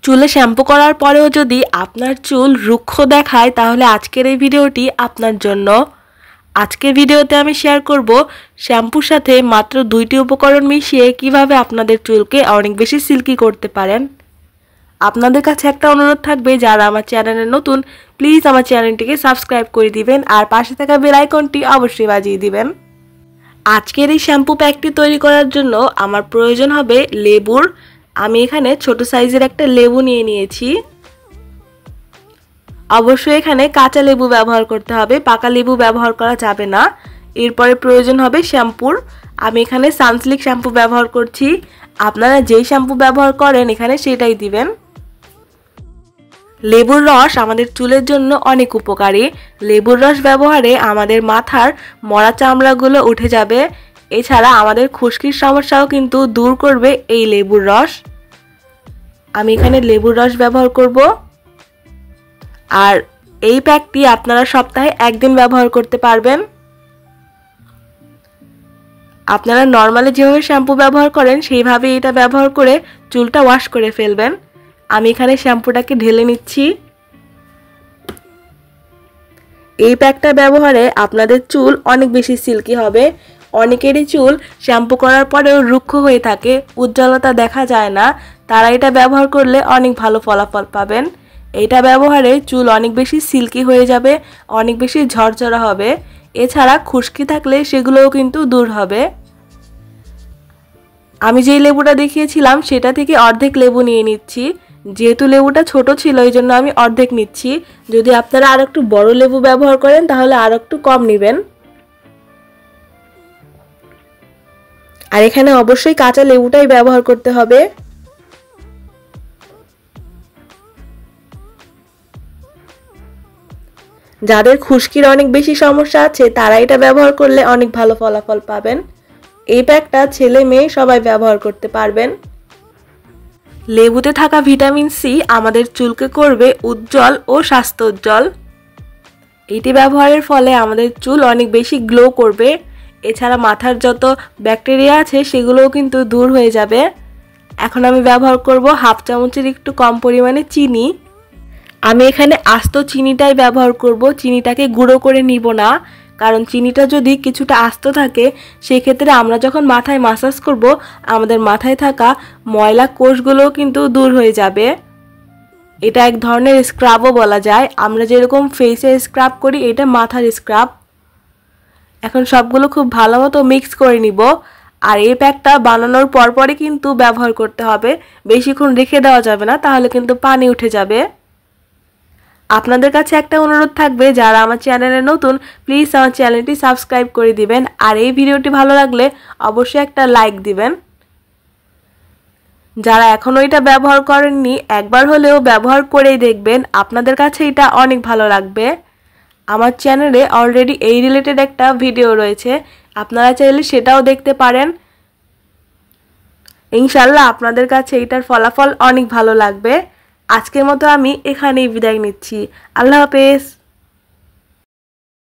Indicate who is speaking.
Speaker 1: চুলে শ্যাম্পু করার পরেও যদি আপনার চুল রুক্ষ দেখায় তাহলে আজকের এই ভিডিওটি আপনার জন্য। আজকের ভিডিওতে আমি শেয়ার করব শ্যাম্পুর সাথে মাত্র 2টি উপকরণ মিশিয়ে কিভাবে আপনাদের চুলকে অনেক বেশি সিল্কি করতে পারেন। আপনাদের কাছে একটা অনুরোধ থাকবে, যারা আমার চ্যানেলে নতুন প্লিজ আমার চ্যানেলটিকে সাবস্ক্রাইব করে দিবেন আর পাশে থাকা বেল আইকনটি অবশ্যই বাজিয়ে দিবেন। আজকের এই শ্যাম্পু প্যাকটি তৈরি করার জন্য আমার প্রয়োজন হবে লেবুর। আমি এখানে ছোট সাইজের একটা লেবু নিয়ে নিয়েছি। অবশ্যই এখানে কাঁচা লেবু ব্যবহার করতে হবে, পাকা লেবু ব্যবহার করা যাবে না। এরপরে প্রয়োজন হবে শ্যাম্পুর। আমি এখানে সানসিল্ক শ্যাম্পু ব্যবহার করছি। আপনারা যেই শ্যাম্পু ব্যবহার করেন এখানে সেটাই দিবেন। লেবুর রস আমাদের চুলের জন্য অনেক উপকারী। লেবুর রস ব্যবহারে আমাদের মাথার মরা চামড়াগুলো উঠে যাবে। এছাড়া আমাদের খুশকির সমস্যাও কিন্তু দূর করবে এই লেবুর রস। আমি এখানে লেবুর রস ব্যবহার করব। আর এই প্যাকটি আপনারা সপ্তাহে একদিন ব্যবহার করতে পারবেন। আপনারা নর্মালি যেভাবে শ্যাম্পু ব্যবহার করেন সেইভাবে এটা ব্যবহার করে চুলটা ওয়াশ করে ফেলবেন। আমি এখানে শ্যাম্পুটাকে ঢেলে নিচ্ছি। এই প্যাকটা ব্যবহারে আপনাদের চুল অনেক বেশি সিল্কি হবে। অনেকেরই চুল শ্যাম্পু করার পরেও রুক্ষ হয়ে থাকে, উজ্জ্বলতা দেখা যায় না। তারা এটা ব্যবহার করলে অনেক ভালো ফলাফল পাবেন। এটা ব্যবহারে চুল অনেক বেশি সিল্কি হয়ে যাবে, অনেক বেশি ঝরঝরা হবে। এছাড়া খুশকি থাকলে সেগুলোও কিন্তু দূর হবে। আমি যেই লেবুটা দেখিয়েছিলাম সেটা থেকে অর্ধেক লেবু নিয়ে নিচ্ছি। যেহেতু লেবুটা ছোট ছিল এই জন্য আমি অর্ধেক নিচ্ছি। যদি আপনারা আর একটু বড় লেবু ব্যবহার করেন তাহলে আর একটু কম নেবেন। আর এখানে অবশ্যই কাঁচা লেবুটাই ব্যবহার করতে হবে। যাদের খুশকির অনেক বেশি সমস্যা আছে তারা এটা ব্যবহার করলে অনেক ভালো ফলাফল পাবেন। এই প্যাকটা ছেলে মেয়ে সবাই ব্যবহার করতে পারবেন। লেবুতে থাকা ভিটামিন সি আমাদের চুলকে করবে উজ্জ্বল ও স্বাস্থ্যোজ্জ্বল। এটি ব্যবহারের ফলে আমাদের চুল অনেক বেশি গ্লো করবে। এছাড়া মাথার যত ব্যাকটেরিয়া আছে সেগুলোও কিন্তু দূর হয়ে যাবে। এখন আমি ব্যবহার করব হাফ চামচের একটু কম পরিমাণে চিনি। আমি এখানে আস্ত চিনিটাই ব্যবহার করব, চিনিটাকে গুঁড়ো করে নিব না। কারণ চিনিটা যদি কিছুটা আস্ত থাকে সেক্ষেত্রে আমরা যখন মাথায় মাসাজ করব আমাদের মাথায় থাকা ময়লা কোষগুলোও কিন্তু দূর হয়ে যাবে। এটা এক ধরনের স্ক্রাবও বলা যায়। আমরা যেরকম ফেসে স্ক্রাব করি এটা মাথার স্ক্রাব। এখন সবগুলো খুব ভালো মতো মিক্স করে নিব। আর এই প্যাকটা বানানোর পরপরই কিন্তু ব্যবহার করতে হবে, বেশিক্ষণ রেখে দেওয়া যাবে না, তাহলে কিন্তু পানি উঠে যাবে। আপনাদের কাছে একটা অনুরোধ থাকবে, যারা আমার চ্যানেলে নতুন প্লিজ আমার চ্যানেলটি সাবস্ক্রাইব করে দিবেন। আর এই ভিডিওটি ভালো লাগলে অবশ্যই একটা লাইক দিবেন। যারা এখনও এটা ব্যবহার করেননি একবার হলেও ব্যবহার করেই দেখবেন, আপনাদের কাছে এটা অনেক ভালো লাগবে। আমার চ্যানেলে অলরেডি এই রিলেটেড একটা ভিডিও রয়েছে, আপনারা চাইলে সেটাও দেখতে পারেন। ইনশাআল্লাহ আপনাদের কাছে এটার ফলাফল অনেক ভালো লাগবে। আজকের মতো আমি এখানেই বিদায় নিচ্ছি। আল্লাহ হাফেজ।